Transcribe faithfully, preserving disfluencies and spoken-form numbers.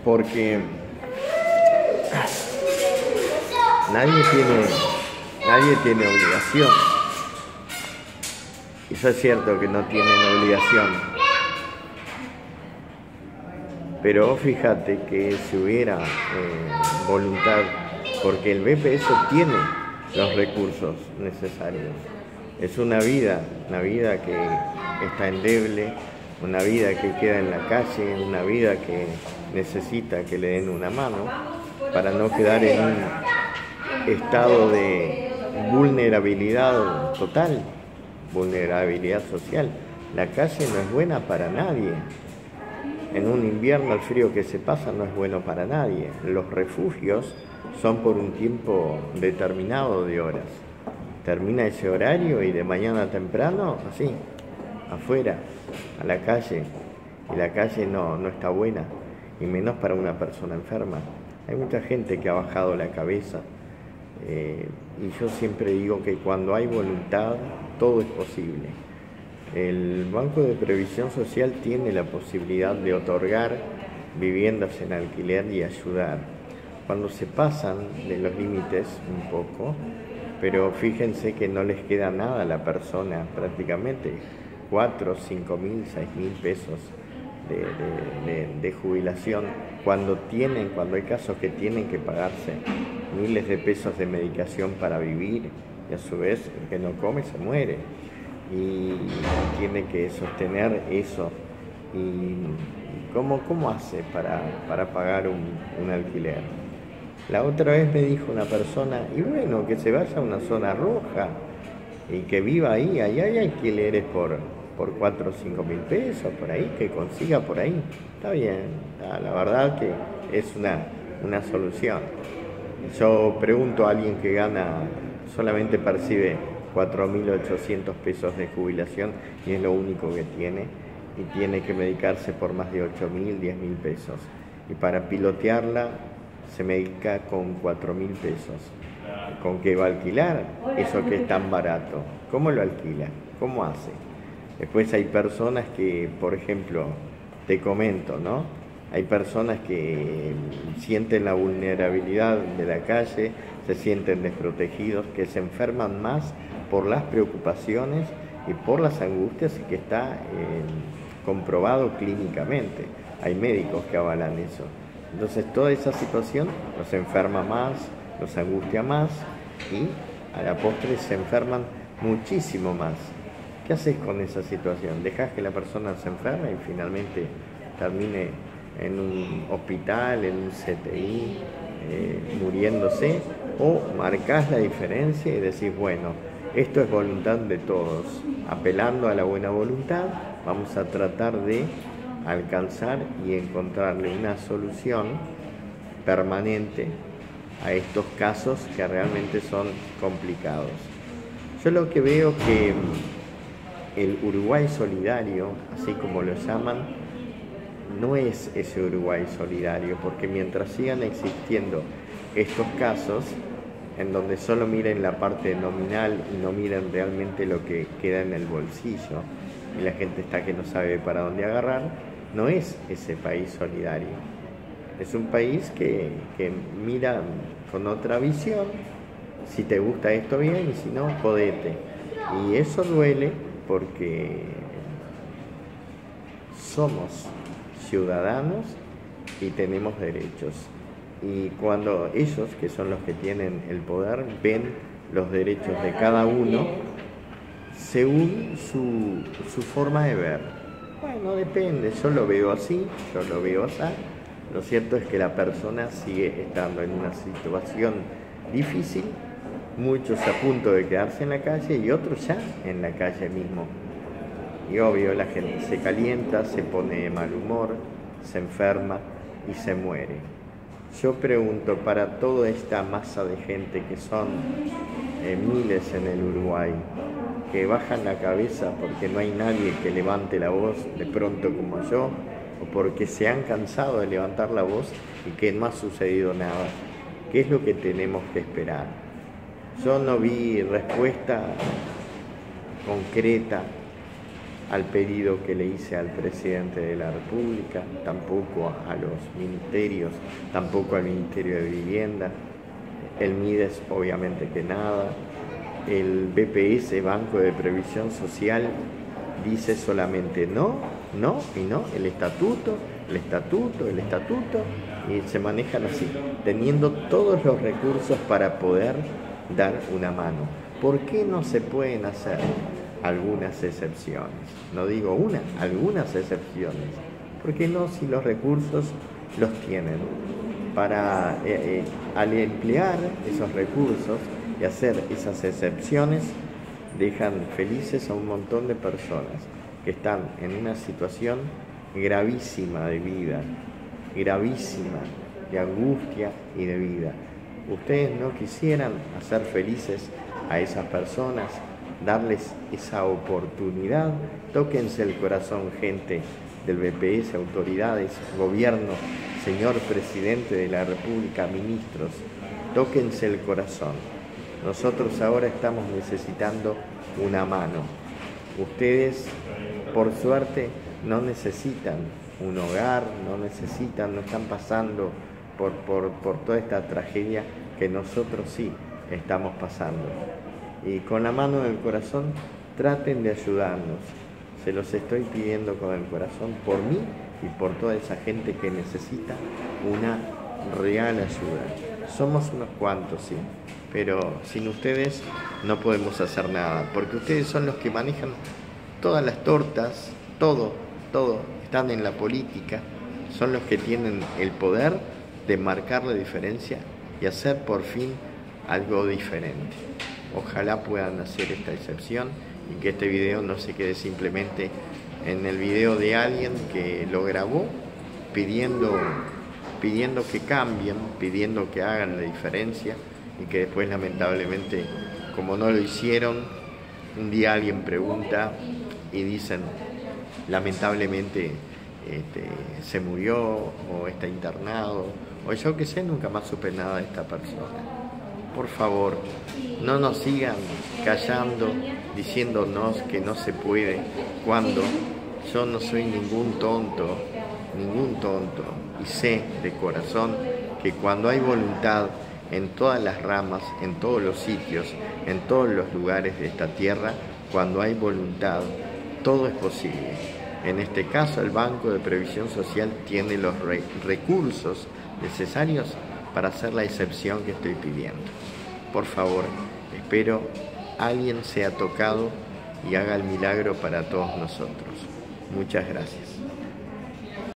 porque nadie tiene, nadie tiene obligación. Eso es cierto que no tienen obligación. Pero fíjate que si hubiera eh, voluntad, porque el B P S tiene los recursos necesarios. Es una vida, una vida que está endeble, una vida que queda en la calle, una vida que necesita que le den una mano para no quedar en un estado de vulnerabilidad total, vulnerabilidad social. La calle no es buena para nadie. En un invierno el frío que se pasa no es bueno para nadie. Los refugios son por un tiempo determinado de horas. Termina ese horario y de mañana temprano, así, afuera, a la calle. Y la calle no, no está buena, y menos para una persona enferma. Hay mucha gente que ha bajado la cabeza. Eh, y yo siempre digo que cuando hay voluntad, todo es posible. El Banco de Previsión Social tiene la posibilidad de otorgar viviendas en alquiler y ayudar. Cuando se pasan de los límites un poco, pero fíjense que no les queda nada a la persona, prácticamente cuatro, cinco mil, seis mil pesos de, de, de, de jubilación, cuando tienen, cuando hay casos que tienen que pagarse miles de pesos de medicación para vivir, y a su vez el que no come se muere. Y tiene que sostener eso. ¿Y cómo, cómo hace para, para pagar un, un alquiler? La otra vez me dijo una persona, y bueno, que se vaya a una zona roja y que viva ahí, ahí hay alquileres por, por cuatro o cinco mil pesos, por ahí, que consiga por ahí. Está bien, la verdad que es una, una solución. Yo pregunto a alguien que gana, solamente percibe cuatro mil ochocientos pesos de jubilación y es lo único que tiene, y tiene que medicarse por más de ocho mil, diez mil pesos, y para pilotearla se medica con cuatro mil pesos. ¿Con qué va a alquilar eso que es tan barato? ¿Cómo lo alquila? ¿Cómo hace? Después hay personas que, por ejemplo, te comento, ¿no? Hay personas que sienten la vulnerabilidad de la calle, se sienten desprotegidos, que se enferman más por las preocupaciones y por las angustias, y que está eh, comprobado clínicamente. Hay médicos que avalan eso. Entonces toda esa situación los enferma más, los angustia más, y a la postre se enferman muchísimo más. ¿Qué haces con esa situación? ¿Dejas que la persona se enferme y finalmente termine en un hospital, en un C T I, eh, muriéndose? ¿O marcás la diferencia y decís, bueno, esto es voluntad de todos, apelando a la buena voluntad, vamos a tratar de alcanzar y encontrarle una solución permanente a estos casos que realmente son complicados? Yo lo que veo que el Uruguay solidario, así como lo llaman, no es ese Uruguay solidario, porque mientras sigan existiendo estos casos, en donde solo miren la parte nominal y no miren realmente lo que queda en el bolsillo, y la gente está que no sabe para dónde agarrar, no es ese país solidario. Es un país que, que mira con otra visión, si te gusta esto bien, y si no, jodete. Y eso duele porque somos ciudadanos y tenemos derechos. Y cuando ellos, que son los que tienen el poder, ven los derechos de cada uno según su, su forma de ver. Bueno, depende, yo lo veo así, yo lo veo así. Lo cierto es que la persona sigue estando en una situación difícil, muchos a punto de quedarse en la calle y otros ya en la calle mismo. Y obvio, la gente se calienta, se pone de mal humor, se enferma y se muere. Yo pregunto, para toda esta masa de gente que son eh, miles en el Uruguay, que bajan la cabeza porque no hay nadie que levante la voz de pronto como yo, o porque se han cansado de levantar la voz y que no ha sucedido nada, ¿qué es lo que tenemos que esperar? Yo no vi respuesta concreta al pedido que le hice al presidente de la República, tampoco a los ministerios, tampoco al Ministerio de Vivienda, el MIDES obviamente que nada, el B P S, Banco de Previsión Social, dice solamente no, no y no, el estatuto, el estatuto, el estatuto, y se manejan así, teniendo todos los recursos para poder dar una mano. ¿Por qué no se pueden hacer algunas excepciones? No digo una, algunas excepciones. ¿Por qué no si los recursos los tienen? Para, eh, eh, al emplear esos recursos y hacer esas excepciones, dejan felices a un montón de personas que están en una situación gravísima de vida, gravísima de angustia y de vida. ¿Ustedes no quisieran hacer felices a esas personas, darles esa oportunidad? Tóquense el corazón, gente del B P S, autoridades, gobierno, señor presidente de la República, ministros, tóquense el corazón. Nosotros ahora estamos necesitando una mano. Ustedes, por suerte, no necesitan un hogar, no necesitan, no están pasando por, por, por toda esta tragedia que nosotros sí estamos pasando. Y con la mano del corazón, traten de ayudarnos. Se los estoy pidiendo con el corazón por mí y por toda esa gente que necesita una real ayuda. Somos unos cuantos, sí, pero sin ustedes no podemos hacer nada, porque ustedes son los que manejan todas las tortas, todo, todo, están en la política, son los que tienen el poder de marcar la diferencia y hacer por fin algo diferente. Ojalá puedan hacer esta excepción y que este video no se quede simplemente en el video de alguien que lo grabó pidiendo, pidiendo que cambien, pidiendo que hagan la diferencia y que después lamentablemente, como no lo hicieron, un día alguien pregunta y dicen lamentablemente este, se murió o está internado o yo que sé, nunca más supe nada de esta persona. Por favor, no nos sigan callando, diciéndonos que no se puede, cuando yo no soy ningún tonto, ningún tonto, y sé de corazón que cuando hay voluntad en todas las ramas, en todos los sitios, en todos los lugares de esta tierra, cuando hay voluntad, todo es posible. En este caso, el Banco de Previsión Social tiene los re recursos necesarios para hacer la excepción que estoy pidiendo. Por favor, espero alguien sea tocado y haga el milagro para todos nosotros. Muchas gracias.